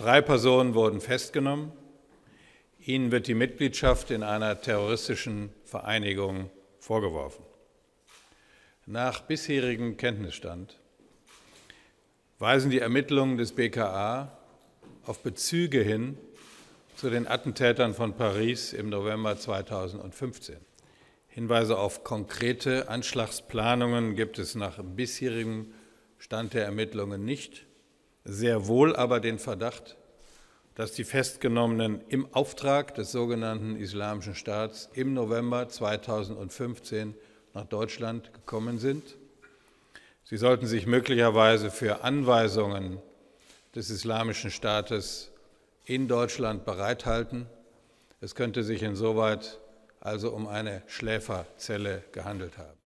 3 Personen wurden festgenommen. Ihnen wird die Mitgliedschaft in einer terroristischen Vereinigung vorgeworfen. Nach bisherigem Kenntnisstand weisen die Ermittlungen des BKA auf Bezüge hin zu den Attentätern von Paris im November 2015. Hinweise auf konkrete Anschlagsplanungen gibt es nach bisherigem Stand der Ermittlungen nicht, sehr wohl aber den Verdacht, dass die Festgenommenen im Auftrag des sogenannten Islamischen Staats im November 2015 nach Deutschland gekommen sind. Sie sollten sich möglicherweise für Anweisungen des Islamischen Staates in Deutschland bereithalten. Es könnte sich insoweit also um eine Schläferzelle gehandelt haben.